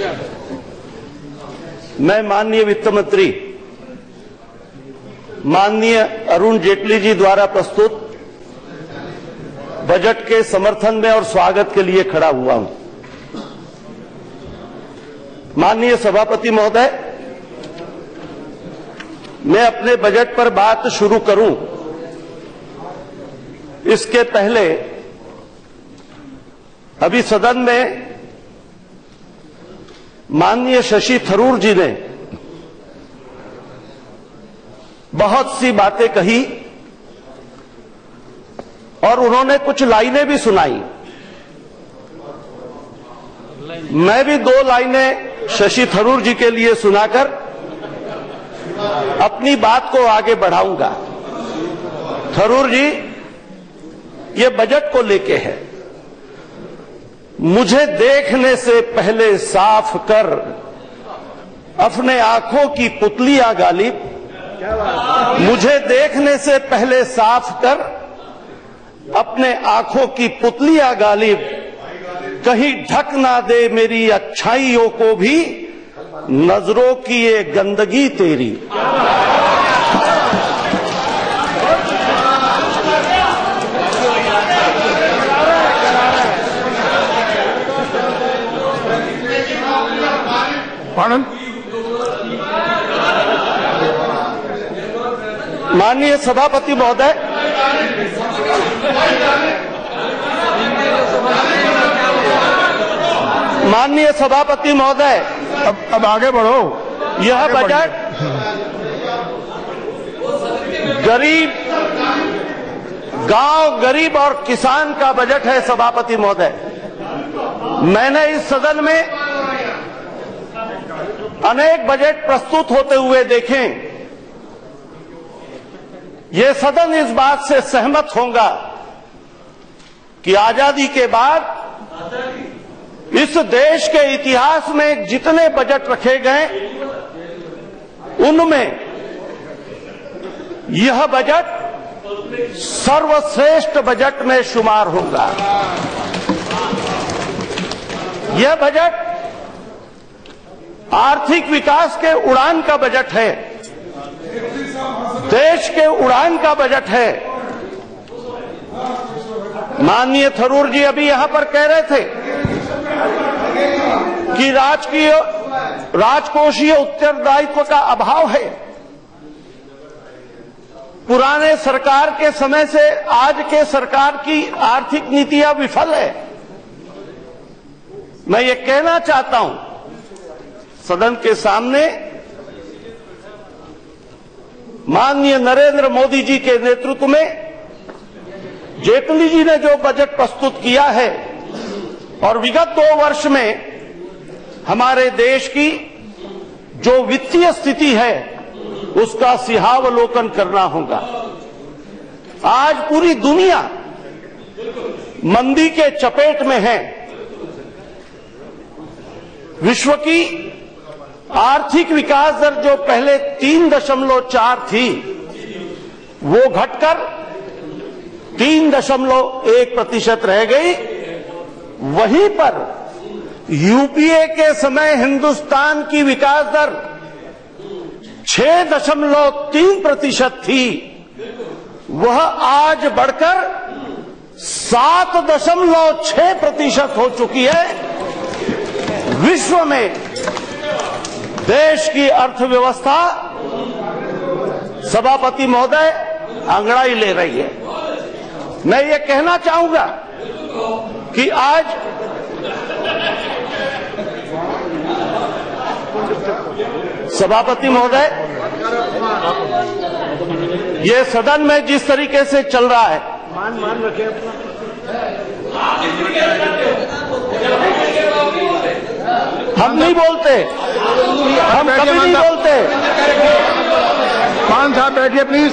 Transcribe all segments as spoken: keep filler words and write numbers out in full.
मैं माननीय वित्त मंत्री माननीय अरुण जेटली जी द्वारा प्रस्तुत बजट के समर्थन में और स्वागत के लिए खड़ा हुआ हूं। माननीय सभापति महोदय, मैं अपने बजट पर बात शुरू करूं इसके पहले अभी सदन में माननीय शशि थरूर जी ने बहुत सी बातें कही और उन्होंने कुछ लाइनें भी सुनाई। मैं भी दो लाइनें शशि थरूर जी के लिए सुनाकर अपनी बात को आगे बढ़ाऊंगा। थरूर जी, ये बजट को लेके है। मुझे देखने से पहले साफ कर अपने आंखों की पुतलियां गालिब, मुझे देखने से पहले साफ कर अपने आंखों की पुतलियां गालिब, कहीं ढक ना दे मेरी अच्छाइयों को भी नजरों की ये गंदगी तेरी। माननीय सभापति महोदय, माननीय सभापति महोदय, अब अब आगे बढ़ो। यह बजट गरीब, गांव गरीब और किसान का बजट है। सभापति महोदय, मैंने इस सदन में अनेक बजट प्रस्तुत होते हुए देखे। ये सदन इस बात से सहमत होगा कि आजादी के बाद इस देश के इतिहास में जितने बजट रखे गए उनमें यह बजट सर्वश्रेष्ठ बजट में शुमार होगा। यह बजट आर्थिक विकास के उड़ान का बजट है, देश के उड़ान का बजट है। माननीय थरूर जी अभी यहां पर कह रहे थे कि राजकीय राजकोषीय उत्तरदायित्व का अभाव है। पुराने सरकार के समय से आज के सरकार की आर्थिक नीतियां विफल है। मैं ये कहना चाहता हूं सदन के सामने, माननीय नरेंद्र मोदी जी के नेतृत्व में जेटली जी ने जो बजट प्रस्तुत किया है और विगत दो वर्ष में हमारे देश की जो वित्तीय स्थिति है उसका सिहावलोकन करना होगा। आज पूरी दुनिया मंदी के चपेट में है। विश्व की आर्थिक विकास दर जो पहले तीन दशमलव चार थी वो घटकर तीन दशमलव एक प्रतिशत रह गई। वहीं पर यूपीए के समय हिंदुस्तान की विकास दर छह दशमलव तीन प्रतिशत थी, वह आज बढ़कर सात दशमलव छह प्रतिशत हो चुकी है। विश्व में देश की अर्थव्यवस्था, सभापति महोदय, अंगड़ाई ले रही है। मैं ये कहना चाहूंगा कि आज सभापति महोदय, ये सदन में जिस तरीके से चल रहा है, मान मान रखे हम नहीं बोलते, हम कभी नहीं बोलते। मान साहब बैठिए प्लीज।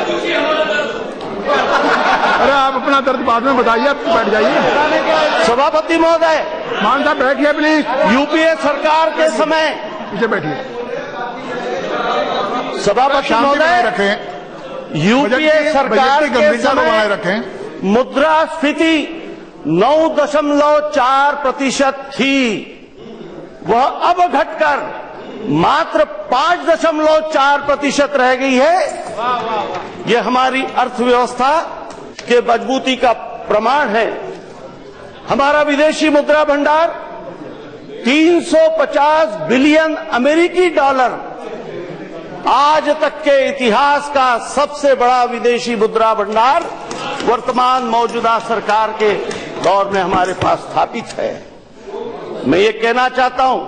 अरे आप अपना दर्द बाद में बताइए, आप बैठ जाइए। सभापति महोदय, मान साहब बैठिए प्लीज। यूपीए सरकार के समय, पीछे बैठिए। सभापति महोदय, रखें। यूपीए सरकार के समय रखें। मुद्रास्फीति नौ दशमलव चार प्रतिशत थी। वह अब घटकर मात्र पांच दशमलव चार प्रतिशत रह गई है। यह हमारी अर्थव्यवस्था के मजबूती का प्रमाण है। हमारा विदेशी मुद्रा भंडार तीन सौ पचास बिलियन अमेरिकी डॉलर, आज तक के इतिहास का सबसे बड़ा विदेशी मुद्रा भंडार वर्तमान मौजूदा सरकार के दौर में हमारे पास स्थापित है। मैं ये कहना चाहता हूं,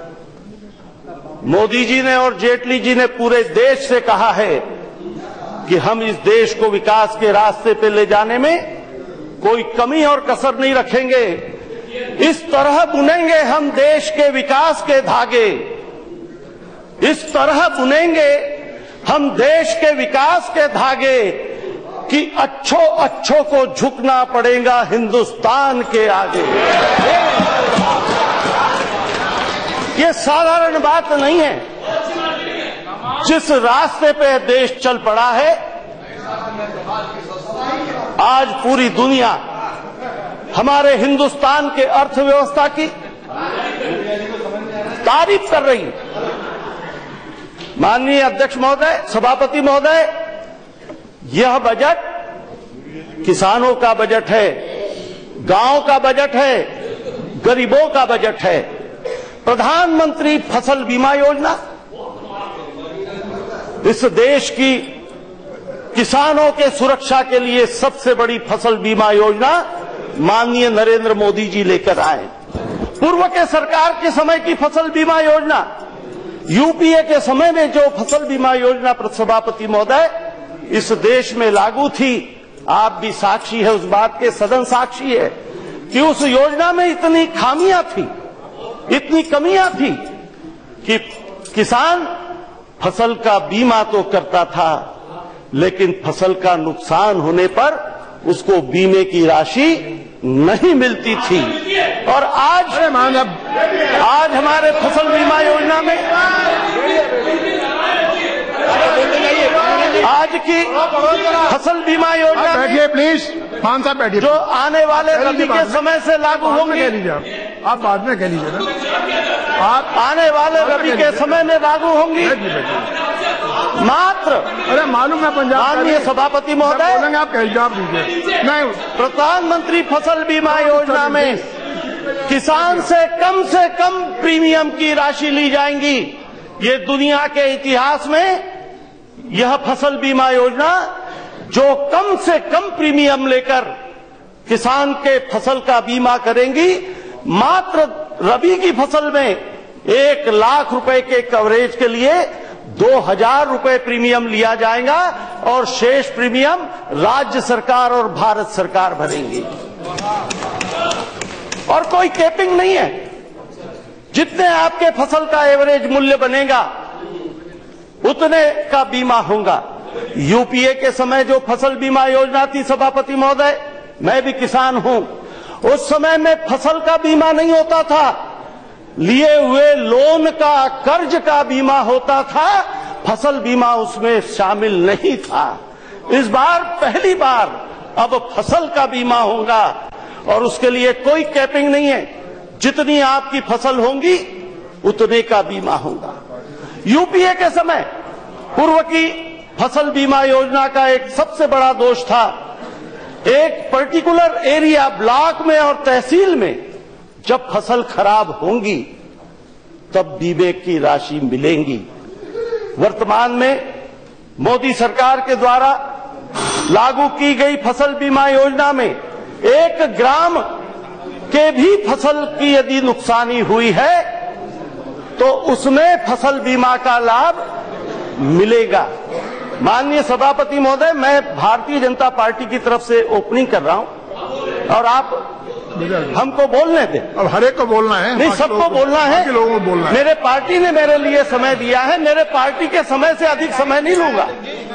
मोदी जी ने और जेटली जी ने पूरे देश से कहा है कि हम इस देश को विकास के रास्ते पे ले जाने में कोई कमी और कसर नहीं रखेंगे। इस तरह बुनेंगे हम देश के विकास के धागे, इस तरह बुनेंगे हम देश के विकास के धागे कि अच्छों अच्छों को झुकना पड़ेगा हिंदुस्तान के आगे। ये साधारण बात नहीं है। जिस रास्ते पे देश चल पड़ा है, आज पूरी दुनिया हमारे हिंदुस्तान के अर्थव्यवस्था की तारीफ कर रही है। माननीय अध्यक्ष महोदय, सभापति महोदय, यह बजट किसानों का बजट है, गांव का बजट है, गरीबों का बजट है। प्रधानमंत्री फसल बीमा योजना इस देश की किसानों के सुरक्षा के लिए सबसे बड़ी फसल बीमा योजना माननीय नरेंद्र मोदी जी लेकर आए। पूर्व के सरकार के समय की फसल बीमा योजना, यूपीए के समय में जो फसल बीमा योजना सभापति महोदय इस देश में लागू थी, आप भी साक्षी है उस बात के, सदन साक्षी है कि उस योजना में इतनी खामियां थी, इतनी कमियां थी कि किसान फसल का बीमा तो करता था, लेकिन फसल का नुकसान होने पर उसको बीमे की राशि नहीं मिलती थी। और आज आज हमारे फसल बीमा योजना में आज की फसल बीमा योजना बैठिए प्लीज, खान साहब बैठिए, जो आने वाले रबी के समय से लागू होंगी, कह लीजिए आप बाद में कह लीजिए ना, आप आने वाले रबी के समय में लागू होंगी। मात्र अरे मालूम है पंजाब, माननीय सभापति महोदय, बोलेंगे आप कह जवाब दीजिए। नहीं, प्रधानमंत्री फसल बीमा योजना में किसान से कम से कम प्रीमियम की राशि ली जाएंगी। ये दुनिया के इतिहास में यह फसल बीमा योजना जो कम से कम प्रीमियम लेकर किसान के फसल का बीमा करेंगी, मात्र रबी की फसल में एक लाख रुपए के कवरेज के लिए दो हजार रुपए प्रीमियम लिया जाएगा और शेष प्रीमियम राज्य सरकार और भारत सरकार भरेंगी। और कोई कैपिंग नहीं है। जितने आपके फसल का एवरेज मूल्य बनेगा उतने का बीमा होगा। यूपीए के समय जो फसल बीमा योजना थी सभापति महोदय, मैं भी किसान हूं, उस समय में फसल का बीमा नहीं होता था, लिए हुए लोन का, कर्ज का बीमा होता था, फसल बीमा उसमें शामिल नहीं था। इस बार पहली बार अब फसल का बीमा होगा और उसके लिए कोई कैपिंग नहीं है। जितनी आपकी फसल होगी उतने का बीमा होगा। यूपीए के समय पूर्व की फसल बीमा योजना का एक सबसे बड़ा दोष था, एक पर्टिकुलर एरिया, ब्लॉक में और तहसील में जब फसल खराब होंगी तब बीमे की राशि मिलेंगी। वर्तमान में मोदी सरकार के द्वारा लागू की गई फसल बीमा योजना में एक ग्राम के भी फसल की यदि नुकसानी हुई है तो उसमें फसल बीमा का लाभ मिलेगा। माननीय सभापति महोदय, मैं भारतीय जनता पार्टी की तरफ से ओपनिंग कर रहा हूं और आप हमको बोलने दें। अब हर एक को बोलना है, नहीं सबको बोलना है, लोगों को बोलना है। मेरे पार्टी ने मेरे लिए समय दिया है, मेरे पार्टी के समय से अधिक समय नहीं लूंगा।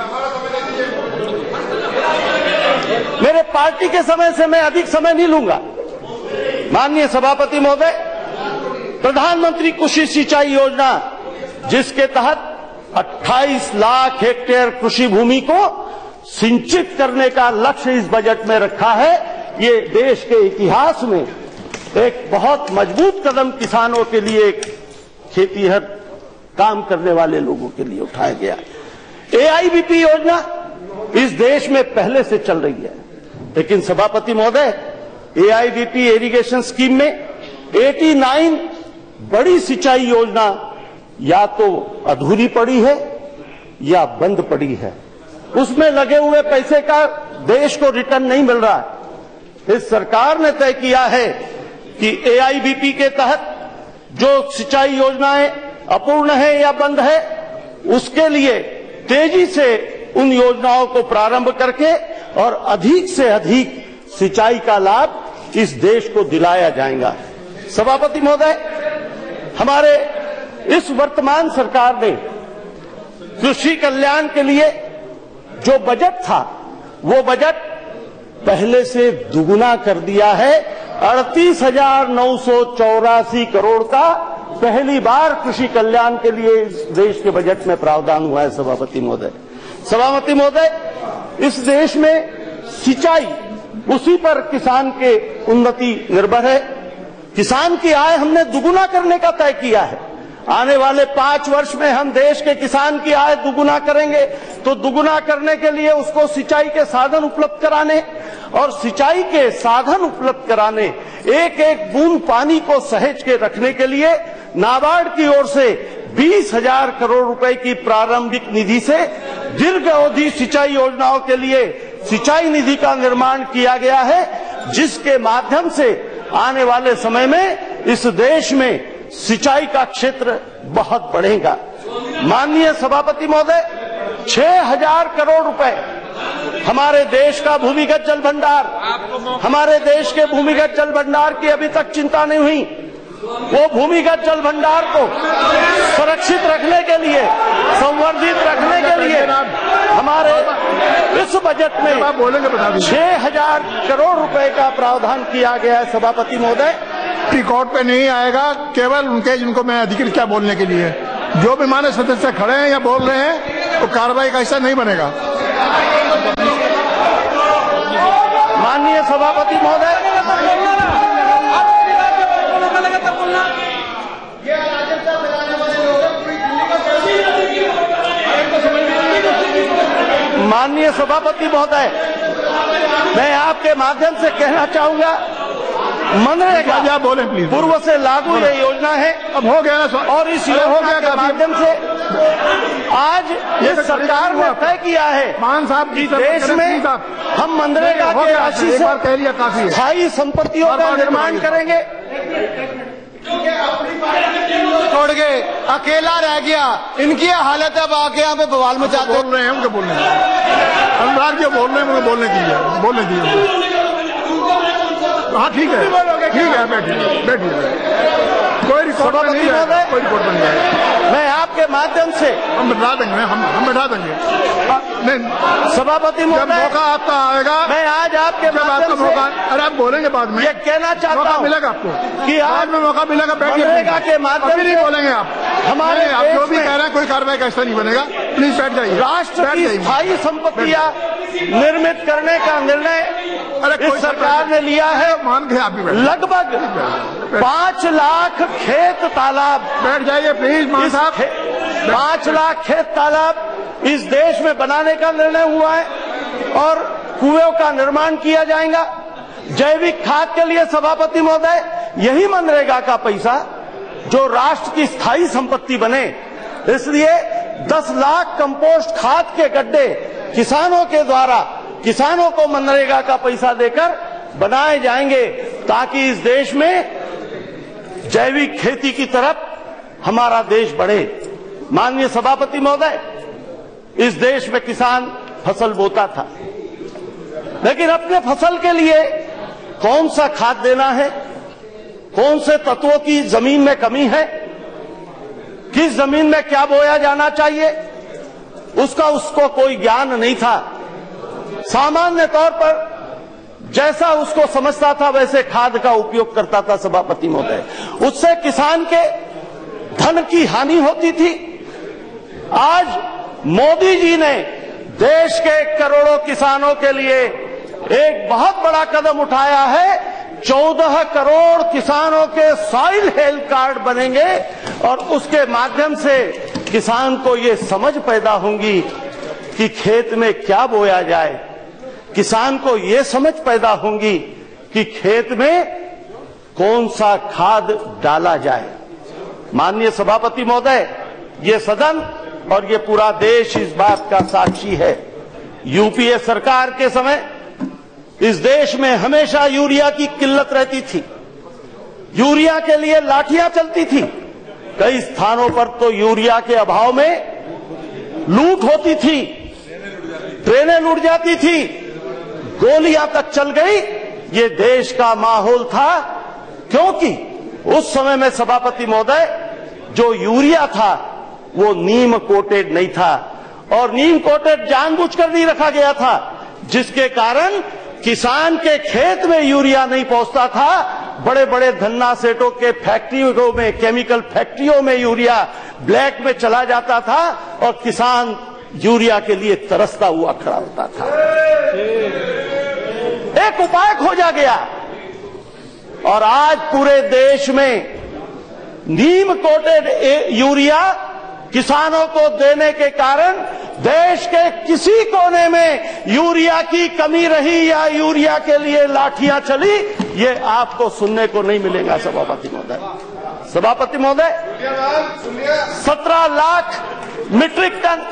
मेरे पार्टी के समय से मैं अधिक समय नहीं लूंगा। माननीय सभापति महोदय, प्रधानमंत्री कृषि सिंचाई योजना जिसके तहत अट्ठाईस लाख हेक्टेयर कृषि भूमि को सिंचित करने का लक्ष्य इस बजट में रखा है, ये देश के इतिहास में एक बहुत मजबूत कदम किसानों के लिए खेतीहर काम करने वाले लोगों के लिए उठाया गया। ए आई बी पी योजना इस देश में पहले से चल रही है, लेकिन सभापति महोदय, A I B P irrigation scheme में नवासी बड़ी सिंचाई योजना या तो अधूरी पड़ी है या बंद पड़ी है। उसमें लगे हुए पैसे का देश को रिटर्न नहीं मिल रहा है। इस सरकार ने तय किया है कि ए आई बी पी के तहत जो सिंचाई योजनाएं अपूर्ण है या बंद है, उसके लिए तेजी से उन योजनाओं को प्रारंभ करके और अधिक से अधिक सिंचाई का लाभ इस देश को दिलाया जाएगा। सभापति महोदय, हमारे इस वर्तमान सरकार ने कृषि कल्याण के लिए जो बजट था, वो बजट पहले से दुगुना कर दिया है। अड़तीस हजार नौ सौ चौरासी करोड़ का पहली बार कृषि कल्याण के लिए इस देश के बजट में प्रावधान हुआ है। सभापति महोदय सभापति महोदय इस देश में सिंचाई, उसी पर किसान के उन्नति निर्भर है। किसान की आय हमने दुगुना करने का तय किया है। आने वाले पांच वर्ष में हम देश के किसान की आय दुगुना करेंगे, तो दुगुना करने के लिए उसको सिंचाई के साधन उपलब्ध कराने और सिंचाई के साधन उपलब्ध कराने, एक एक बूंद पानी को सहेज के रखने के लिए नाबार्ड की ओर से बीस हजार करोड़ रुपए की प्रारंभिक निधि से दीर्घ अवधि सिंचाई योजनाओं के लिए सिंचाई निधि का निर्माण किया गया है, जिसके माध्यम से आने वाले समय में इस देश में सिंचाई का क्षेत्र बहुत बढ़ेगा। माननीय सभापति महोदय, छह हजार करोड़ रुपए हमारे देश का भूमिगत जल भंडार, हमारे देश के भूमिगत जल भंडार की अभी तक चिंता नहीं हुई। वो भूमिगत जल भंडार को सुरक्षित रखने के लिए, संवर्धित रखने के लिए हमारे इस बजट में छह हजार करोड़ रुपए का प्रावधान किया गया है। सभापति महोदय, रिकॉर्ड पे नहीं आएगा, केवल उनके जिनको मैं अधिकृत क्या बोलने के लिए, जो भी माननीय सदस्य खड़े हैं या बोल रहे हैं, तो कार्रवाई का हिस्सा नहीं बनेगा। माननीय सभापति महोदय, माननीय सभापति महोदय, मैं आपके माध्यम से कहना चाहूंगा, मनरेगा बोले प्लीज, पूर्व से लागू ये योजना है। अब हो गया ना, और इस योजना के माध्यम से आज ये सरकार ने तय किया है मान साहब कि देश में हम मनरेगा के राशि से कह लिया काफी स्थायी संपत्तियों का निर्माण करेंगे। छोड़ गए, अकेला रह गया, इनकी हालत अब आके यहाँ पे बवाल मचाते बोल रहे हैं, उनको बोलने अनुराग जो बोल रहे हैं उनको बोलने दीजिए, बोलने दीजिए। हाँ ठीक है, ठीक है, बैठिए बैठिए, कोई रिकॉर्ड नहीं है, कोई रिकॉर्ड नहीं है। मैं आपके माध्यम से हम बैठा देंगे, हम हम बैठा देंगे। नहीं, सभापति महोदय, मौका आपका आएगा, मैं आज आपके माध्यम से मौका, अरे आप बोलेंगे बाद में, ये कहना चाहता हूँ मिलेगा आपको कि बाद में मौका मिलेगा, बैठिए। मनरेगा के माध्यम से नहीं बोलेंगे आप, हमारे आप जो भी कह रहे हैं, कोई कार्रवाई का हिस्सा नहीं बनेगा। प्लीज बैठ जाइए। राष्ट्र की स्थायी संपत्तियां निर्मित करने का निर्णय इस सरकार ने लिया है। मान के आप भी बैठ, लगभग पांच लाख खेत तालाब, बैठ जाइए प्लीज मान साहब, पांच लाख खेत तालाब इस देश में बनाने का निर्णय हुआ है और कुएं का निर्माण किया जाएगा। जैविक खाद के लिए सभापति महोदय, यही मनरेगा का पैसा जो राष्ट्र की स्थायी संपत्ति बने, इसलिए दस लाख कंपोस्ट खाद के गड्ढे किसानों के द्वारा किसानों को मनरेगा का पैसा देकर बनाए जाएंगे, ताकि इस देश में जैविक खेती की तरफ हमारा देश बढ़े। माननीय सभापति महोदय, इस देश में किसान फसल बोता था, लेकिन अपने फसल के लिए कौन सा खाद देना है, कौन से तत्वों की जमीन में कमी है, किस जमीन में क्या बोया जाना चाहिए, उसका उसको कोई ज्ञान नहीं था। सामान्य तौर पर जैसा उसको समझता था वैसे खाद का उपयोग करता था। सभापति महोदय, उससे किसान के धन की हानि होती थी। आज मोदी जी ने देश के करोड़ों किसानों के लिए एक बहुत बड़ा कदम उठाया है चौदह करोड़ किसानों के सॉइल हेल्थ कार्ड बनेंगे और उसके माध्यम से किसान को ये समझ पैदा होगी कि खेत में क्या बोया जाए। किसान को ये समझ पैदा होगी कि खेत में कौन सा खाद डाला जाए। माननीय सभापति महोदय, ये सदन और ये पूरा देश इस बात का साक्षी है। यूपीए सरकार के समय इस देश में हमेशा यूरिया की किल्लत रहती थी। यूरिया के लिए लाठियां चलती थी। कई स्थानों पर तो यूरिया के अभाव में लूट होती थी, ट्रेनें लूट जाती थी, गोलियां तक चल गई। ये देश का माहौल था, क्योंकि उस समय में सभापति महोदय जो यूरिया था वो नीम कोटेड नहीं था और नीम कोटेड जानबूझकर नहीं रखा गया था, जिसके कारण किसान के खेत में यूरिया नहीं पहुंचता था। बड़े बड़े धन्ना सेठों के फैक्ट्रियों में, केमिकल फैक्ट्रियों में यूरिया ब्लैक में चला जाता था और किसान यूरिया के लिए तरसता हुआ खड़ा होता था। एक उपाय खोजा गया और आज पूरे देश में नीम कोटेड यूरिया किसानों को देने के कारण देश के किसी कोने में यूरिया की कमी रही या यूरिया के लिए लाठियां चली, ये आपको सुनने को नहीं मिलेगा। सभापति महोदय, सभापति महोदय, सत्रह लाख मीट्रिक टन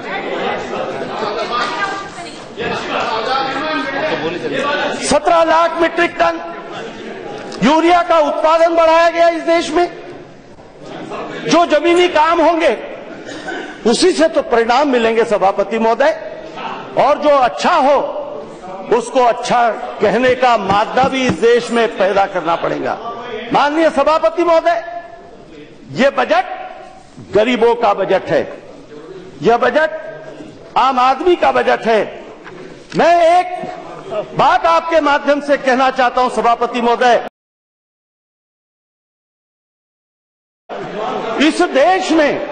सत्रह लाख मीट्रिक टन यूरिया का उत्पादन बढ़ाया गया इस देश में। जो जमीनी काम होंगे उसी से तो परिणाम मिलेंगे सभापति महोदय, और जो अच्छा हो उसको अच्छा कहने का मादा भी इस देश में पैदा करना पड़ेगा। माननीय सभापति महोदय, ये बजट गरीबों का बजट है, यह बजट आम आदमी का बजट है। मैं एक बात आपके माध्यम से कहना चाहता हूं सभापति महोदय, इस देश में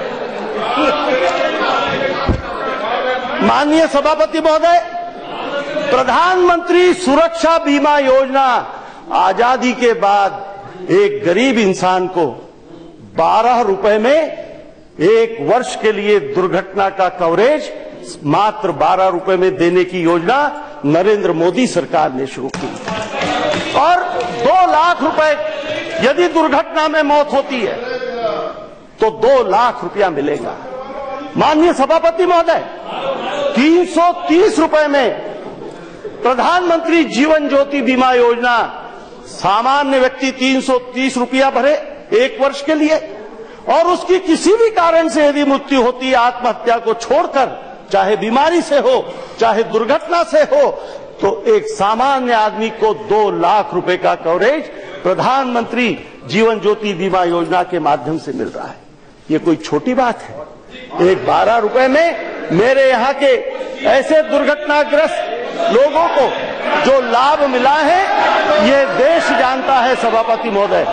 माननीय सभापति महोदय, प्रधानमंत्री सुरक्षा बीमा योजना आजादी के बाद एक गरीब इंसान को बारह रुपए में एक वर्ष के लिए दुर्घटना का कवरेज मात्र बारह रुपए में देने की योजना नरेंद्र मोदी सरकार ने शुरू की और दो लाख रुपए यदि दुर्घटना में मौत होती है तो दो लाख रुपया मिलेगा। माननीय सभापति महोदय, तीन सौ तीस रुपए में प्रधानमंत्री जीवन ज्योति बीमा योजना, सामान्य व्यक्ति तीन सौ तीस रुपया भरे एक वर्ष के लिए और उसकी किसी भी कारण से यदि मृत्यु होती है आत्महत्या को छोड़कर, चाहे बीमारी से हो चाहे दुर्घटना से हो, तो एक सामान्य आदमी को दो लाख रुपए का कवरेज प्रधानमंत्री जीवन ज्योति बीमा योजना के माध्यम से मिल रहा है। ये कोई छोटी बात है? एक बारह रुपए में मेरे यहाँ के ऐसे दुर्घटनाग्रस्त लोगों को जो लाभ मिला है ये देश जानता है। सभापति महोदय,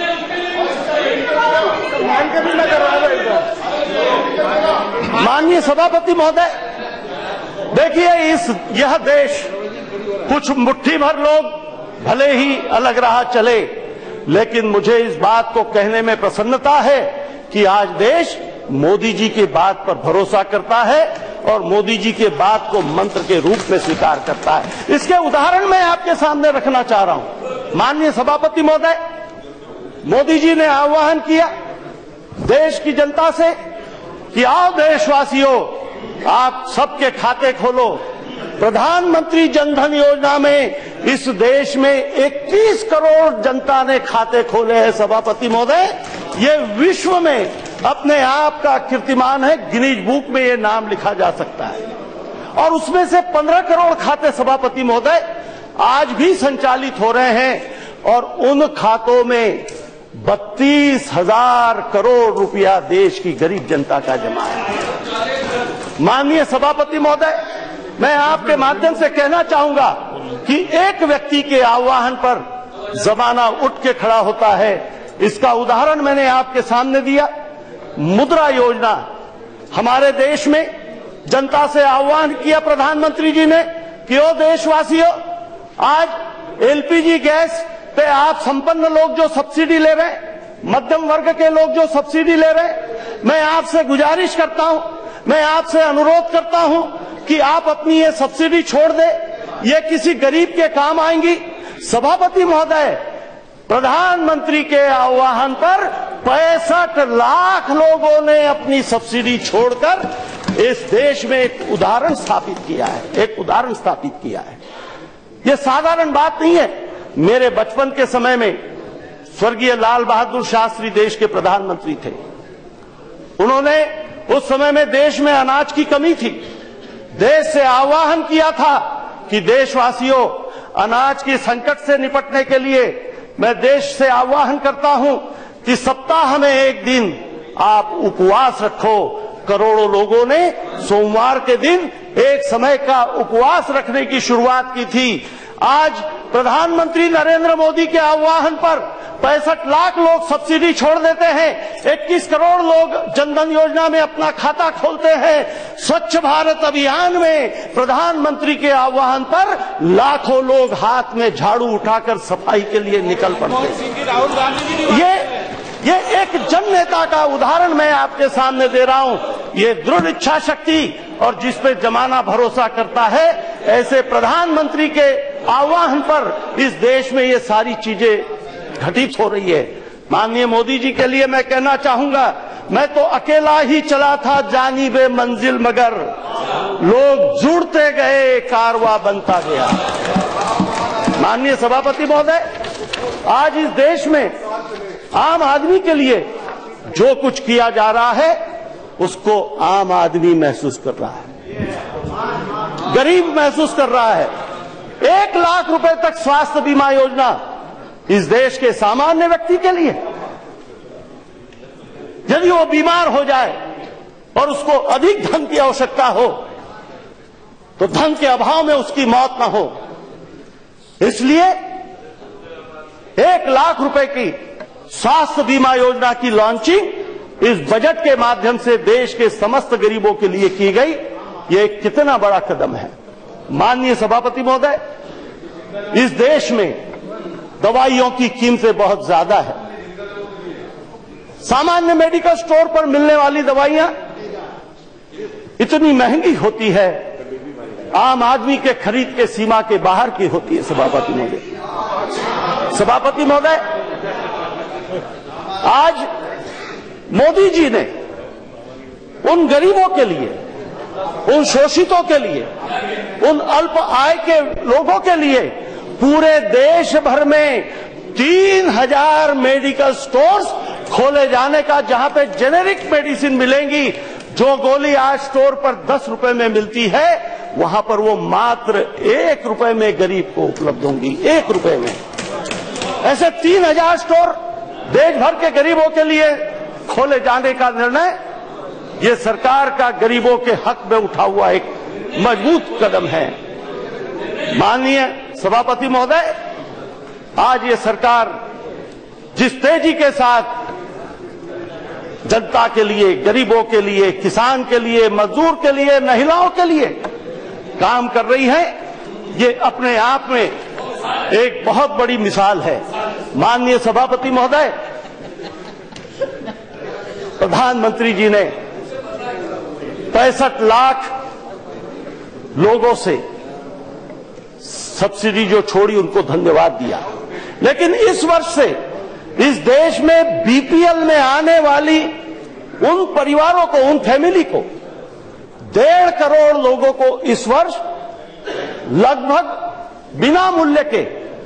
माननीय सभापति महोदय, देखिए इस यह देश कुछ मुट्ठी भर लोग भले ही अलग राह चले, लेकिन मुझे इस बात को कहने में प्रसन्नता है कि आज देश मोदी जी की बात पर भरोसा करता है और मोदी जी के बात को मंत्र के रूप में स्वीकार करता है। इसके उदाहरण मैं आपके सामने रखना चाह रहा हूं। माननीय सभापति महोदय, मोदी जी ने आह्वान किया देश की जनता से कि आओ देशवासियों, आप सबके खाते खोलो। प्रधानमंत्री जनधन योजना में इस देश में इक्कीस करोड़ जनता ने खाते खोले हैं। सभापति महोदय, ये विश्व में अपने आप का कीर्तिमान है, गिनीज बुक में ये नाम लिखा जा सकता है। और उसमें से पंद्रह करोड़ खाते सभापति महोदय आज भी संचालित हो रहे हैं और उन खातों में बत्तीस हजार करोड़ रुपया देश की गरीब जनता का जमा है। माननीय सभापति महोदय, मैं आपके माध्यम से कहना चाहूंगा कि एक व्यक्ति के आह्वान पर जमाना उठ के खड़ा होता है। इसका उदाहरण मैंने आपके सामने दिया। मुद्रा योजना, हमारे देश में जनता से आह्वान किया प्रधानमंत्री जी ने कि ओ देशवासियों, आज एलपीजी गैस पे आप संपन्न लोग जो सब्सिडी ले रहे हैं, मध्यम वर्ग के लोग जो सब्सिडी ले रहे हैं, मैं आपसे गुजारिश करता हूं, मैं आपसे अनुरोध करता हूं कि आप अपनी ये सब्सिडी छोड़ दें। ये किसी गरीब के काम आएंगी। सभापति महोदय, प्रधानमंत्री के आह्वान पर पैंसठ लाख लोगों ने अपनी सब्सिडी छोड़कर इस देश में एक उदाहरण स्थापित किया है, एक उदाहरण स्थापित किया है। ये साधारण बात नहीं है। मेरे बचपन के समय में स्वर्गीय लाल बहादुर शास्त्री देश के प्रधानमंत्री थे। उन्होंने उस समय में देश में अनाज की कमी थी। देश से आह्वान किया था कि देशवासियों, अनाज के संकट से निपटने के लिए मैं देश से आह्वान करता हूं कि सप्ताह में एक दिन आप उपवास रखो। करोड़ों लोगों ने सोमवार के दिन एक समय का उपवास रखने की शुरुआत की थी। आज प्रधानमंत्री नरेंद्र मोदी के आह्वान पर पैंसठ लाख लोग सब्सिडी छोड़ देते हैं। इक्कीस करोड़ लोग जनधन योजना में अपना खाता खोलते हैं। स्वच्छ भारत अभियान में प्रधानमंत्री के आह्वान पर लाखों लोग हाथ में झाड़ू उठाकर सफाई के लिए निकल पड़ते हैं। ये ये एक जन नेता का उदाहरण मैं आपके सामने दे रहा हूं। ये दृढ़ इच्छा शक्ति और जिस पे जमाना भरोसा करता है, ऐसे प्रधानमंत्री के आह्वान पर इस देश में ये सारी चीजें घटित हो रही है। माननीय मोदी जी के लिए मैं कहना चाहूंगा, मैं तो अकेला ही चला था जानिबे मंजिल, मगर लोग जुड़ते गए, कारवां बनता गया। माननीय सभापति महोदय, आज इस देश में आम आदमी के लिए जो कुछ किया जा रहा है उसको आम आदमी महसूस कर रहा है, गरीब महसूस कर रहा है। एक लाख रुपए तक स्वास्थ्य बीमा योजना इस देश के सामान्य व्यक्ति के लिए। यदि वो बीमार हो जाए और उसको अधिक धन की आवश्यकता हो तो धन के अभाव में उसकी मौत न हो, इसलिए एक लाख रुपए की स्वास्थ्य बीमा योजना की लॉन्चिंग इस बजट के माध्यम से देश के समस्त गरीबों के लिए की गई। यह कितना बड़ा कदम है। माननीय सभापति महोदय, इस देश में दवाइयों की कीमतें बहुत ज्यादा है। सामान्य मेडिकल स्टोर पर मिलने वाली दवाइयां इतनी महंगी होती है, आम आदमी के खरीद के सीमा के बाहर की होती है। सभापति महोदय सभापति महोदय आज मोदी जी ने उन गरीबों के लिए, उन शोषितों के लिए, उन अल्प आय के लोगों के लिए पूरे देश भर में तीन हजार मेडिकल स्टोर्स खोले जाने का, जहां पे जेनेरिक मेडिसिन मिलेंगी। जो गोली आज स्टोर पर दस रुपए में मिलती है, वहां पर वो मात्र एक रुपए में गरीब को उपलब्ध होंगी, एक रुपए में। ऐसे तीन हजार स्टोर देश भर के गरीबों के लिए खोले जाने का निर्णय ये सरकार का गरीबों के हक में उठा हुआ एक मजबूत कदम है। माननीय सभापति महोदय, आज ये सरकार जिस तेजी के साथ जनता के लिए, गरीबों के लिए, किसान के लिए, मजदूर के लिए, महिलाओं के लिए काम कर रही है, ये अपने आप में एक बहुत बड़ी मिसाल है। माननीय सभापति महोदय, प्रधानमंत्री जी ने पैंसठ लाख लोगों से सब्सिडी जो छोड़ी उनको धन्यवाद दिया, लेकिन इस वर्ष से इस देश में बीपीएल में आने वाली उन परिवारों को, उन फैमिली को, डेढ़ करोड़ लोगों को इस वर्ष लगभग बिना मूल्य के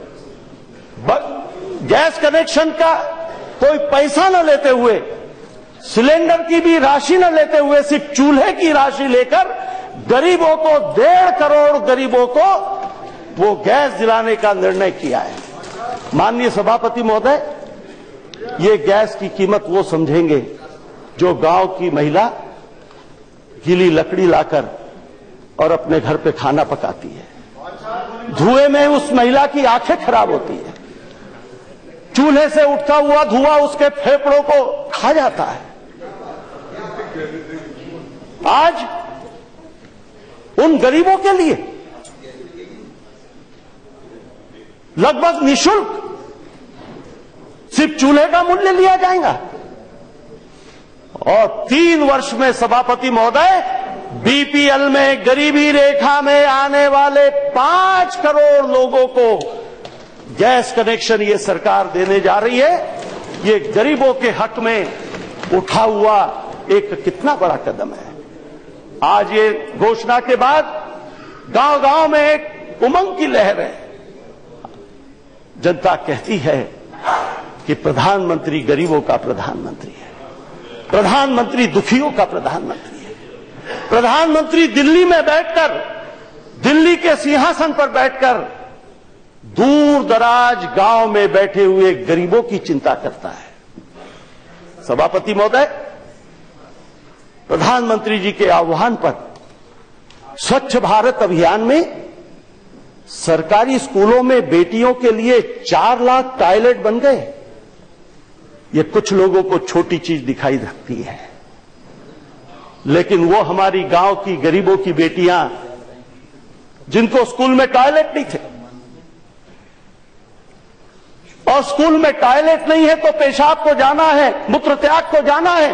गैस कनेक्शन का कोई पैसा न लेते हुए, सिलेंडर की भी राशि न लेते हुए, सिर्फ चूल्हे की राशि लेकर गरीबों को, डेढ़ करोड़ गरीबों को वो गैस दिलाने का निर्णय किया है। माननीय सभापति महोदय, ये गैस की कीमत वो समझेंगे जो गांव की महिला गीली लकड़ी लाकर और अपने घर पे खाना पकाती है। धुएं में उस महिला की आंखें खराब होती है, चूल्हे से उठता हुआ धुआं उसके फेफड़ों को खा जाता है। आज उन गरीबों के लिए लगभग निःशुल्क सिर्फ चूल्हे का मूल्य लिया जाएगा। और तीन वर्ष में सभापति महोदय बीपीएल में, गरीबी रेखा में आने वाले पांच करोड़ लोगों को गैस कनेक्शन ये सरकार देने जा रही है। ये गरीबों के हक में उठा हुआ एक कितना बड़ा कदम है। आज ये घोषणा के बाद गांव गांव में एक उमंग की लहर है। जनता कहती है कि प्रधानमंत्री गरीबों का प्रधानमंत्री है, प्रधानमंत्री दुखियों का प्रधानमंत्री है। प्रधानमंत्री दिल्ली में बैठकर, दिल्ली के सिंहासन पर बैठकर दूर दराज गांव में बैठे हुए गरीबों की चिंता करता है। सभापति महोदय, प्रधानमंत्री जी के आह्वान पर स्वच्छ भारत अभियान में सरकारी स्कूलों में बेटियों के लिए चार लाख टॉयलेट बन गए। ये कुछ लोगों को छोटी चीज दिखाई देती है, लेकिन वो हमारी गांव की गरीबों की बेटियां जिनको स्कूल में टॉयलेट नहीं थे, और स्कूल में टॉयलेट नहीं है तो पेशाब को जाना है, मूत्र त्याग को जाना है,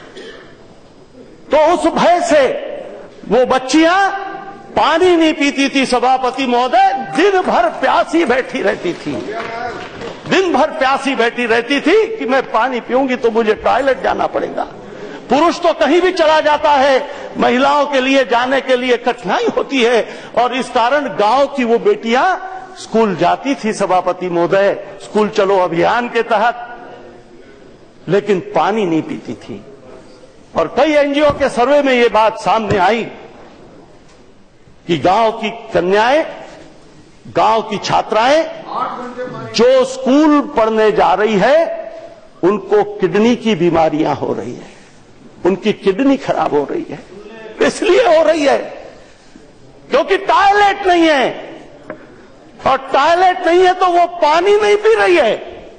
तो उस भय से वो बच्चियां पानी नहीं पीती थी। सभापति महोदय, दिन भर प्यासी बैठी रहती थी, दिन भर प्यासी बैठी रहती थी कि मैं पानी पीऊंगी तो मुझे टॉयलेट जाना पड़ेगा। पुरुष तो कहीं भी चला जाता है, महिलाओं के लिए जाने के लिए कठिनाई होती है, और इस कारण गांव की वो बेटियां स्कूल जाती थी सभापति महोदय, स्कूल चलो अभियान के तहत, लेकिन पानी नहीं पीती थी। और कई एनजीओ के सर्वे में ये बात सामने आई कि गांव की कन्याएं, गांव की छात्राएं जो स्कूल पढ़ने जा रही है उनको किडनी की बीमारियां हो रही है, उनकी किडनी खराब हो रही है। इसलिए हो रही है क्योंकि टॉयलेट नहीं है, और टॉयलेट नहीं है तो वो पानी नहीं पी रही है।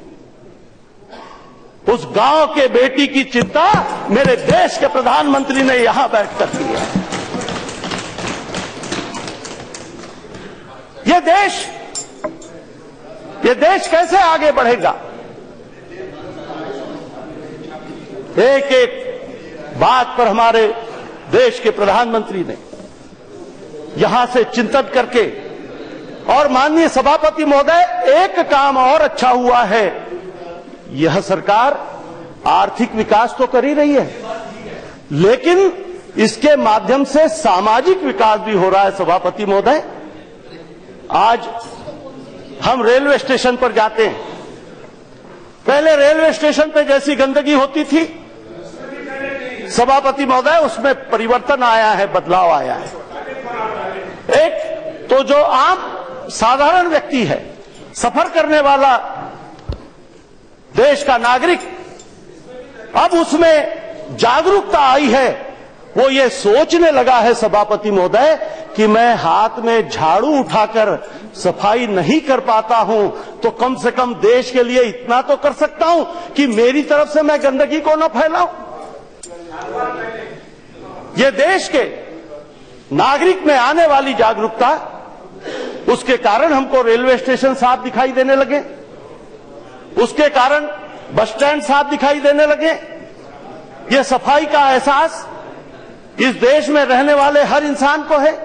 उस गांव के बेटी की चिंता मेरे देश के प्रधानमंत्री ने यहां बैठकर की है। ये देश ये देश कैसे आगे बढ़ेगा? एक एक बात पर हमारे देश के प्रधानमंत्री ने यहां से चिंतन करके, और माननीय सभापति महोदय, एक काम और अच्छा हुआ है, यह सरकार आर्थिक विकास तो कर ही रही है, लेकिन इसके माध्यम से सामाजिक विकास भी हो रहा है। सभापति महोदय, आज हम रेलवे स्टेशन पर जाते हैं, पहले रेलवे स्टेशन पे जैसी गंदगी होती थी, सभापति महोदय, उसमें परिवर्तन आया है, बदलाव आया है। एक तो जो आम साधारण व्यक्ति है, सफर करने वाला देश का नागरिक, अब उसमें जागरूकता आई है। वो ये सोचने लगा है सभापति महोदय कि मैं हाथ में झाड़ू उठाकर सफाई नहीं कर पाता हूं, तो कम से कम देश के लिए इतना तो कर सकता हूं कि मेरी तरफ से मैं गंदगी को न फैलाऊं। ये देश के नागरिक में आने वाली जागरूकता, उसके कारण हमको रेलवे स्टेशन साफ दिखाई देने लगे, उसके कारण बस स्टैंड साफ दिखाई देने लगे। ये सफाई का एहसास इस देश में रहने वाले हर इंसान को है,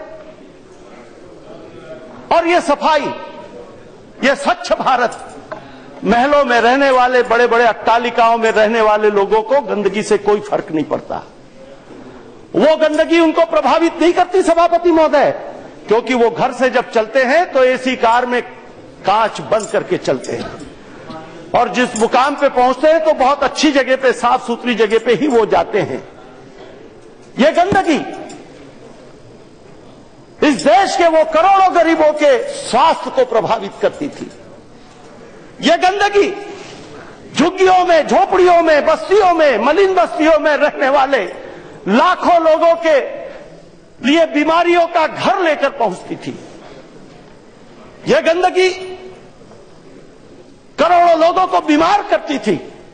और ये सफाई, ये स्वच्छ भारत, महलों में रहने वाले, बड़े बड़े अट्टालिकाओं में रहने वाले लोगों को गंदगी से कोई फर्क नहीं पड़ता। वो गंदगी उनको प्रभावित नहीं करती सभापति महोदय, क्योंकि वो घर से जब चलते हैं तो एसी कार में कांच बंद करके चलते हैं, और जिस मुकाम पे पहुंचते हैं तो बहुत अच्छी जगह पे, साफ सुथरी जगह पे ही वो जाते हैं। ये गंदगी इस देश के वो करोड़ों गरीबों के स्वास्थ्य को प्रभावित करती थी। ये गंदगी झुग्गियों में, झोपड़ियों में, बस्तियों में, मलिन बस्तियों में रहने वाले लाखों लोगों के लिए बीमारियों का घर लेकर पहुंचती थी। यह गंदगी करोड़ों लोगों को बीमार करती थी।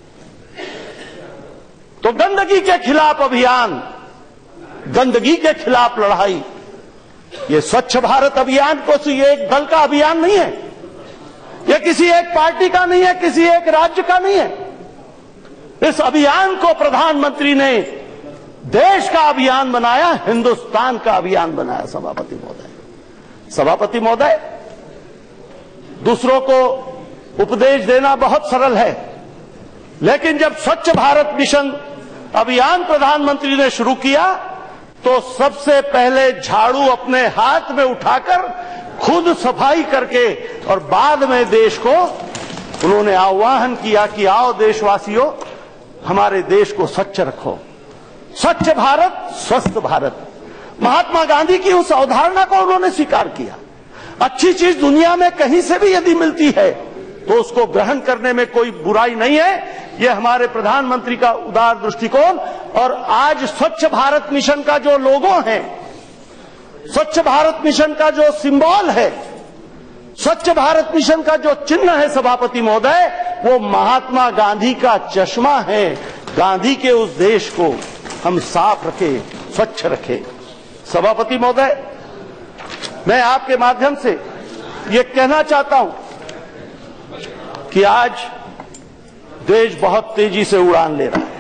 तो गंदगी के खिलाफ अभियान, गंदगी के खिलाफ लड़ाई, ये स्वच्छ भारत अभियान को ये एक दल का अभियान नहीं है, यह किसी एक पार्टी का नहीं है, किसी एक राज्य का नहीं है। इस अभियान को प्रधानमंत्री ने देश का अभियान बनाया, हिंदुस्तान का अभियान बनाया। सभापति महोदय सभापति महोदय दूसरों को उपदेश देना बहुत सरल है, लेकिन जब स्वच्छ भारत मिशन अभियान प्रधानमंत्री ने शुरू किया तो सबसे पहले झाड़ू अपने हाथ में उठाकर खुद सफाई करके और बाद में देश को उन्होंने आह्वान किया कि आओ देशवासियों, हमारे देश को स्वच्छ रखो। स्वच्छ भारत स्वस्थ भारत, महात्मा गांधी की उस अवधारणा को उन्होंने स्वीकार किया। अच्छी चीज दुनिया में कहीं से भी यदि मिलती है तो उसको ग्रहण करने में कोई बुराई नहीं है। यह हमारे प्रधानमंत्री का उदार दृष्टिकोण और आज स्वच्छ भारत मिशन का जो लोगो है, स्वच्छ भारत मिशन का जो सिंबल है, स्वच्छ भारत मिशन का जो चिन्ह है सभापति महोदय, वो महात्मा गांधी का चश्मा है। गांधी के उस देश को हम साफ रखें, स्वच्छ रखें। सभापति महोदय, मैं आपके माध्यम से ये कहना चाहता हूं कि आज देश बहुत तेजी से उड़ान ले रहा है।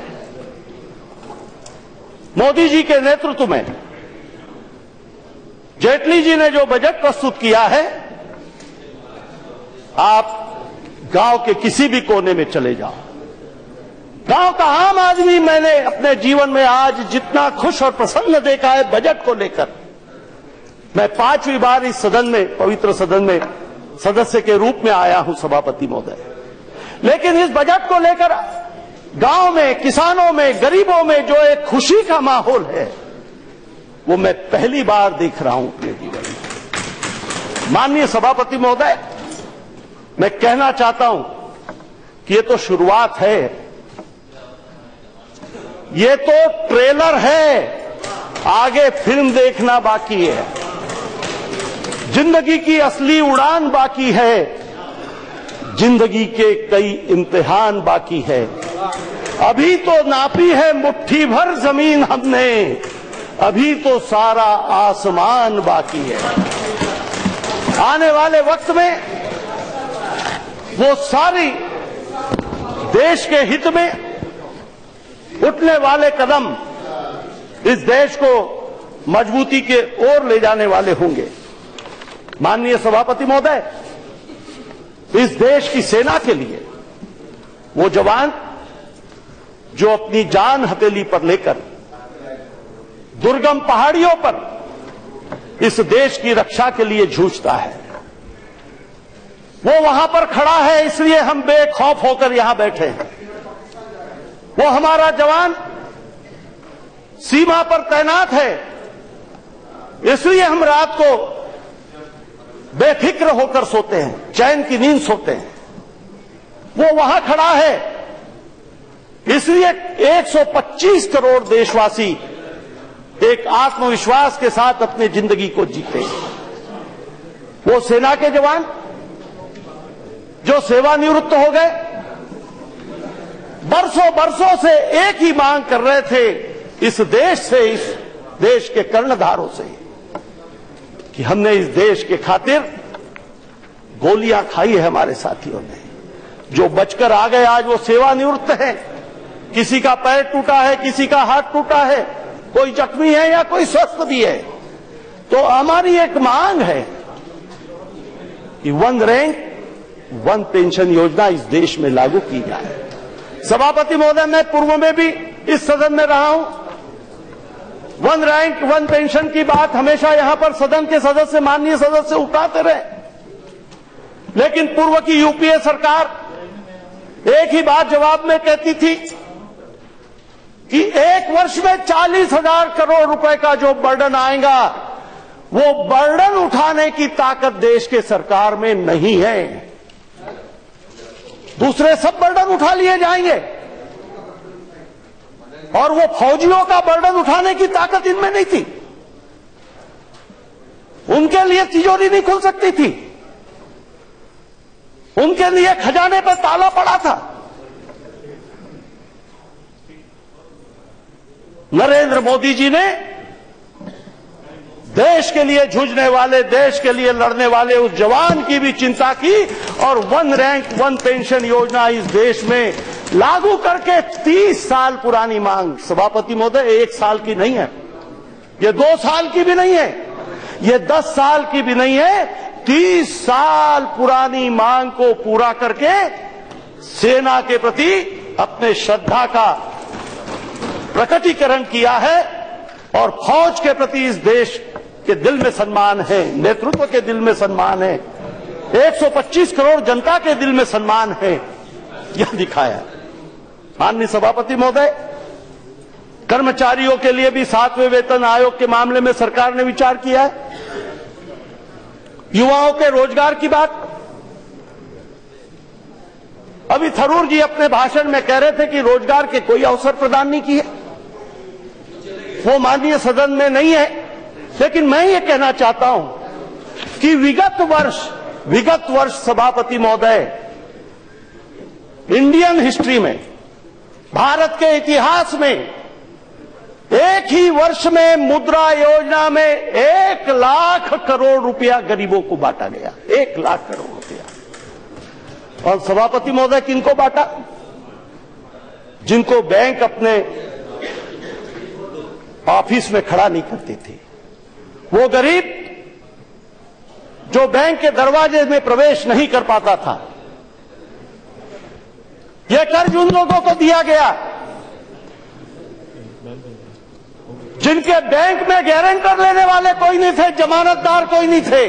मोदी जी के नेतृत्व में जेटली जी ने जो बजट प्रस्तुत किया है, आप गांव के किसी भी कोने में चले जाओ, गांव का आम आदमी मैंने अपने जीवन में आज जितना खुश और प्रसन्न देखा है बजट को लेकर। मैं पांचवी बार इस सदन में, पवित्र सदन में सदस्य के रूप में आया हूं सभापति महोदय, लेकिन इस बजट को लेकर गांव में, किसानों में, गरीबों में जो एक खुशी का माहौल है, वो मैं पहली बार देख रहा हूं अपने जीवन में। माननीय सभापति महोदय, मैं कहना चाहता हूं कि ये तो शुरुआत है, ये तो ट्रेलर है, आगे फिल्म देखना बाकी है। जिंदगी की असली उड़ान बाकी है, जिंदगी के कई इम्तिहान बाकी है। अभी तो नापी है मुट्ठी भर जमीन हमने, अभी तो सारा आसमान बाकी है। आने वाले वक्त में वो सारी देश के हित में उठने वाले कदम इस देश को मजबूती के ओर ले जाने वाले होंगे। माननीय सभापति महोदय, इस देश की सेना के लिए वो जवान जो अपनी जान हथेली पर लेकर दुर्गम पहाड़ियों पर इस देश की रक्षा के लिए जूझता है, वो वहां पर खड़ा है, इसलिए हम बेखौफ होकर यहां बैठे हैं। वो हमारा जवान सीमा पर तैनात है, इसलिए हम रात को बेफिक्र होकर सोते हैं, चैन की नींद सोते हैं। वो वहां खड़ा है, इसलिए एक सौ पच्चीस करोड़ देशवासी एक आत्मविश्वास के साथ अपनी जिंदगी को जीते हैं। वो सेना के जवान जो सेवानिवृत्त हो गए, बरसों बरसों से एक ही मांग कर रहे थे इस देश से, इस देश के कर्णधारों से, कि हमने इस देश के खातिर गोलियां खाई है हमारे साथियों ने। जो बचकर आ गए आज वो सेवानिवृत्त हैं, किसी का पैर टूटा है, किसी का हाथ टूटा है, कोई जख्मी है या कोई स्वस्थ भी है। तो हमारी एक मांग है कि वन रैंक वन पेंशन योजना इस देश में लागू की जाए। सभापति महोदय, मैं पूर्व में भी इस सदन में रहा हूं, वन रैंक वन पेंशन की बात हमेशा यहां पर सदन के सदस्य, माननीय सदस्य उठाते रहे, लेकिन पूर्व की यूपीए सरकार एक ही बात जवाब में कहती थी कि एक वर्ष में चालीस हजार करोड़ रुपए का जो बर्डन आएगा, वो बर्डन उठाने की ताकत देश के सरकार में नहीं है। दूसरे सब बर्डन उठा लिए जाएंगे और वो फौजियों का बर्डन उठाने की ताकत इनमें नहीं थी। उनके लिए तिजोरी नहीं खुल सकती थी, उनके लिए खजाने पर ताला पड़ा था। नरेंद्र मोदी जी ने देश के लिए जूझने वाले, देश के लिए लड़ने वाले उस जवान की भी चिंता की और वन रैंक वन पेंशन योजना इस देश में लागू करके तीस साल पुरानी मांग, सभापति महोदय, एक साल की नहीं है, ये दो साल की भी नहीं है, ये दस साल की भी नहीं है, तीस साल पुरानी मांग को पूरा करके सेना के प्रति अपने श्रद्धा का प्रकटीकरण किया है और फौज के प्रति इस देश के दिल में सम्मान है, नेतृत्व के दिल में सम्मान है, एक सौ पच्चीस करोड़ जनता के दिल में सम्मान है, यह दिखाया। माननीय सभापति महोदय, कर्मचारियों के लिए भी सातवें वेतन आयोग के मामले में सरकार ने विचार किया है। युवाओं के रोजगार की बात, अभी थरूर जी अपने भाषण में कह रहे थे कि रोजगार के कोई अवसर प्रदान नहीं किए, वो माननीय सदन में नहीं है, लेकिन मैं ये कहना चाहता हूं कि विगत वर्ष विगत वर्ष सभापति महोदय, इंडियन हिस्ट्री में, भारत के इतिहास में एक ही वर्ष में मुद्रा योजना में एक लाख करोड़ रुपया गरीबों को बांटा गया, एक लाख करोड़ रुपया। और सभापति महोदय किनको बांटा? जिनको बैंक अपने ऑफिस में खड़ा नहीं करते थे, वो गरीब जो बैंक के दरवाजे में प्रवेश नहीं कर पाता था, यह कर्ज उन लोगों को दिया गया जिनके बैंक में गारंटर लेने वाले कोई नहीं थे, जमानतदार कोई नहीं थे,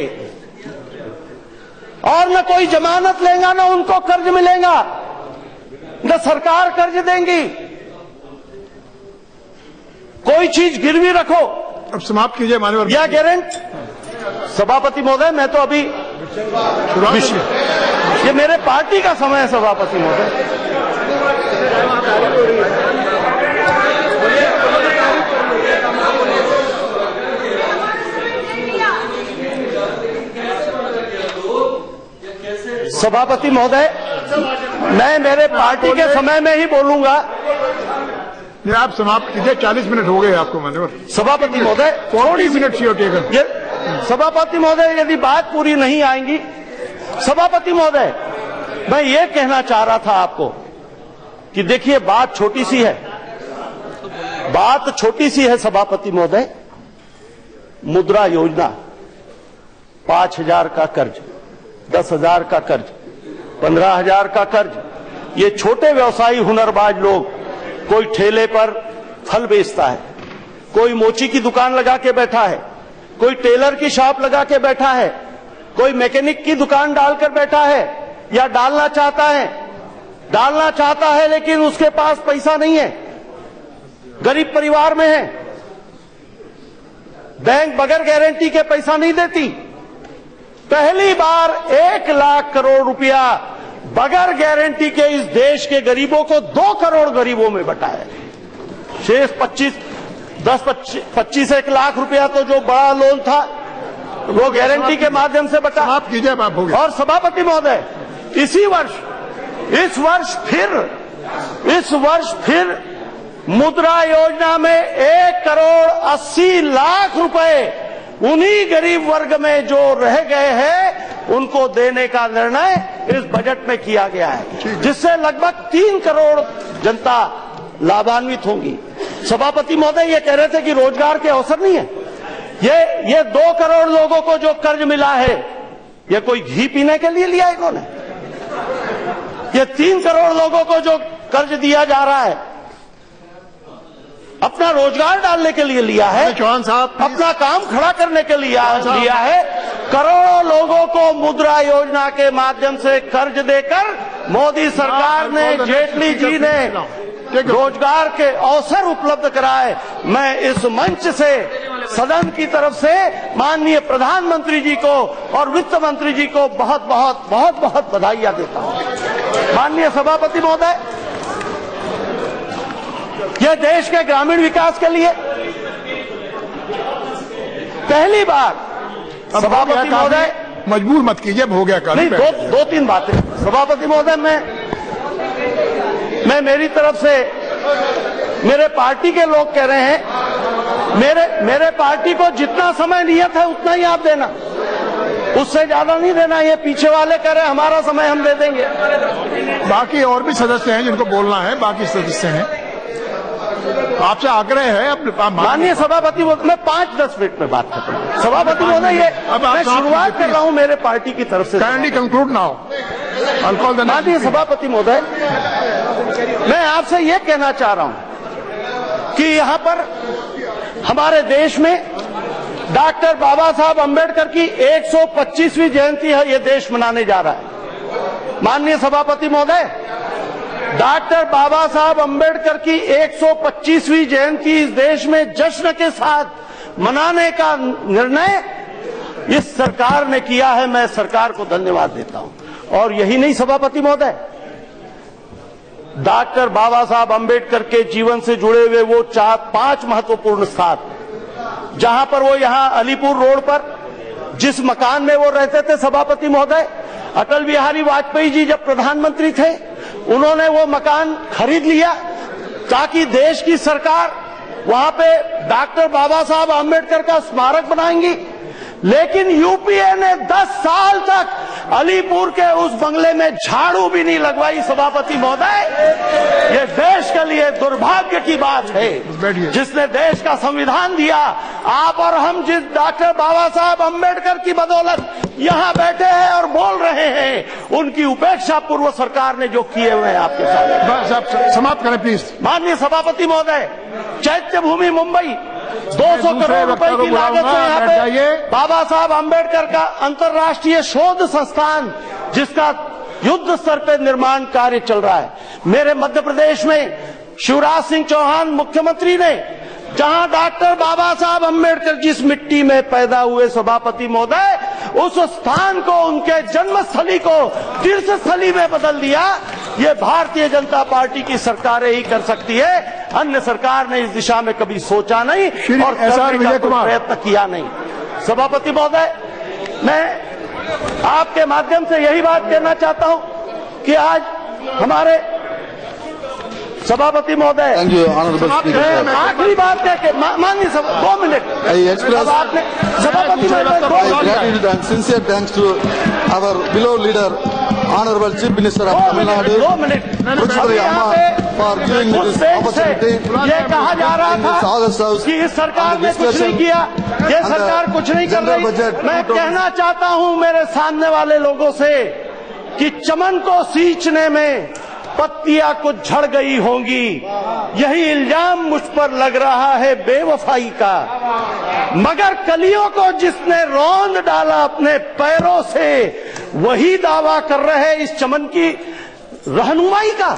और न कोई जमानत लेगा न उनको कर्ज मिलेगा, न सरकार कर्ज देंगी। कोई चीज गिरवी रखो, अब समाप्त कीजिए माननीय। या गारंट सभापति महोदय, मैं तो अभी ये मेरे पार्टी का समय है सभापति महोदय। सभापति महोदय, मैं मेरे पार्टी के समय में ही बोलूंगा। आप समाप्त कीजिए, चालीस मिनट हो गए आपको माननीय सभापति महोदय। फोर्टी मिनट ये सभापति महोदय, यदि बात पूरी नहीं आएंगी, सभापति महोदय, मैं ये कहना चाह रहा था आपको कि देखिए बात छोटी सी है, बात छोटी सी है सभापति महोदय। मुद्रा योजना, पांच हजार का कर्ज, दस हजार का कर्ज, पंद्रह हजार का कर्ज, ये छोटे व्यवसायी हुनरबाज लोग, कोई ठेले पर फल बेचता है, कोई मोची की दुकान लगा के बैठा है, कोई टेलर की शॉप लगा के बैठा है, कोई मैकेनिक की दुकान डालकर बैठा है या डालना चाहता है डालना चाहता है लेकिन उसके पास पैसा नहीं है, गरीब परिवार में है, बैंक बगैर गारंटी के पैसा नहीं देती। पहली बार एक लाख करोड़ रुपया बगैर गारंटी के इस देश के गरीबों को दो करोड़ गरीबों में बंटाया। शेष पच्चीस दस पच्चीस एक लाख रुपया तो जो बड़ा लोन था वो गारंटी के माध्यम से बटा। आप कीजिए बात होगी। और सभापति महोदय, इसी वर्ष इस वर्ष फिर इस वर्ष फिर मुद्रा योजना में एक करोड़ अस्सी लाख रुपए उन्हीं गरीब वर्ग में जो रह गए हैं उनको देने का निर्णय इस बजट में किया गया है, जिससे लगभग तीन करोड़ जनता लाभान्वित होंगी। सभापति महोदय ये कह रहे थे कि रोजगार के अवसर नहीं है। ये ये दो करोड़ लोगों को जो कर्ज मिला है, ये कोई घी पीने के लिए लिया है इन्होंने? ये तीन करोड़ लोगों को जो कर्ज दिया जा रहा है, अपना रोजगार डालने के लिए लिया है, चौहान साहब अपना काम खड़ा करने के लिए लिया है। करोड़ों लोगों को मुद्रा योजना के माध्यम से कर्ज देकर मोदी सरकार ने, जेटली जी ने रोजगार के अवसर उपलब्ध कराए। मैं इस मंच से सदन की तरफ से माननीय प्रधानमंत्री जी को और वित्त मंत्री जी को बहुत बहुत बहुत बहुत बधाइयां देता हूं। माननीय सभापति महोदय, यह देश के ग्रामीण विकास के लिए पहली बार, सभापति महोदय मजबूर मत कीजिए, हो गया काम। नहीं, दो, दो तीन बातें सभापति महोदय। मैं मैं मेरी तरफ से, मेरे पार्टी के लोग कह रहे हैं, मेरे मेरे पार्टी को जितना समय नियत है उतना ही आप देना, उससे ज्यादा नहीं देना। ये पीछे वाले कह रहे हमारा समय हम दे देंगे। बाकी और भी सदस्य हैं जिनको बोलना है, बाकी सदस्य हैं, आपसे आग्रह है। अब माननीय सभापति महोदय, मैं पांच दस मिनट में बात करता हूँ। सभापति महोदय, ये अब मैं शुरुआत कर रहा हूँ मेरे पार्टी की तरफ से। Kindly conclude now. माननीय सभापति महोदय, मैं आपसे ये कहना चाह रहा हूँ कि यहाँ पर हमारे देश में डॉक्टर बाबा साहब अम्बेडकर की एक सौ पच्चीसवीं जयंती है, ये देश मनाने जा रहा है। माननीय सभापति महोदय, डॉक्टर बाबा साहब अम्बेडकर की एक सौ पच्चीसवीं जयंती इस देश में जश्न के साथ मनाने का निर्णय इस सरकार ने किया है। मैं सरकार को धन्यवाद देता हूं। और यही नहीं सभापति महोदय, डॉक्टर बाबा साहब अम्बेडकर के जीवन से जुड़े हुए वो चार पांच महत्वपूर्ण स्थान, जहां पर वो यहां अलीपुर रोड पर जिस मकान में वो रहते थे सभापति महोदय, अटल बिहारी वाजपेयी जी जब प्रधानमंत्री थे उन्होंने वो मकान खरीद लिया ताकि देश की सरकार वहां पे डॉक्टर बाबा साहब आम्बेडकर का स्मारक बनाएंगी। लेकिन यूपीए ने दस साल तक अलीपुर के उस बंगले में झाड़ू भी नहीं लगवाई सभापति महोदय। ये देश के लिए दुर्भाग्य की बात है, जिसने देश का संविधान दिया। आप और हम जिस डॉक्टर बाबा साहब अम्बेडकर की बदौलत यहाँ बैठे हैं और बोल रहे हैं, उनकी उपेक्षा पूर्व सरकार ने जो किए हुए हैं आपके सामने। समाप्त करें प्लीज। माननीय सभापति महोदय, चैत्य भूमि मुंबई दो सौ करोड़ रुपए की लागत से यहाँ पे बाबा साहब अम्बेडकर का अंतर्राष्ट्रीय शोध संस्थान, जिसका युद्ध स्तर पे निर्माण कार्य चल रहा है। मेरे मध्य प्रदेश में शिवराज सिंह चौहान मुख्यमंत्री ने, जहां डॉक्टर बाबा साहब अम्बेडकर जिस मिट्टी में पैदा हुए सभापति महोदय, उस स्थान को, उनके जन्मस्थली को तीर्थस्थली में बदल दिया। ये भारतीय जनता पार्टी की सरकारें ही कर सकती है, अन्य सरकार ने इस दिशा में कभी सोचा नहीं और करने का प्रयत्न किया नहीं। सभापति महोदय, मैं आपके माध्यम से यही बात कहना चाहता हूं कि आज हमारे सभापति महोदय, आखिरी बात कह के माननीय सभा दो मिनट आपने सभापति महोदय, sincere thanks to our beloved leader, Honorable Chief Minister of Tamil Nadu, दो minute for giving me this opportunity. ये कहा जा रहा था कि इस सरकार ने कुछ नहीं किया, ये सरकार कुछ नहीं कर रही। मैं कहना चाहता हूं मेरे सामने वाले लोगों से कि चमन को सींचने में पत्तियां कुछ झड़ गई होंगी, यही इल्जाम मुझ पर लग रहा है बेवफाई का। मगर कलियों को जिसने रौंद डाला अपने पैरों से, वही दावा कर रहे इस चमन की रहनुमाई का।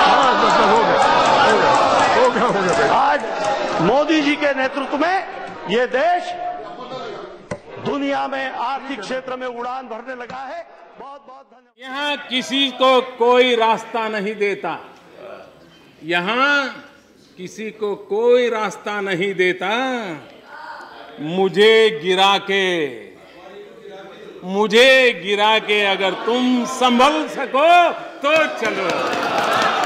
आज मोदी जी के नेतृत्व में ये देश दुनिया में आर्थिक क्षेत्र में उड़ान भरने लगा है। बहुत बहुत धन्यवाद। यहाँ किसी को कोई रास्ता नहीं देता, यहाँ किसी को कोई रास्ता नहीं देता। मुझे गिरा के मुझे गिरा के अगर तुम संभल सको तो चलो।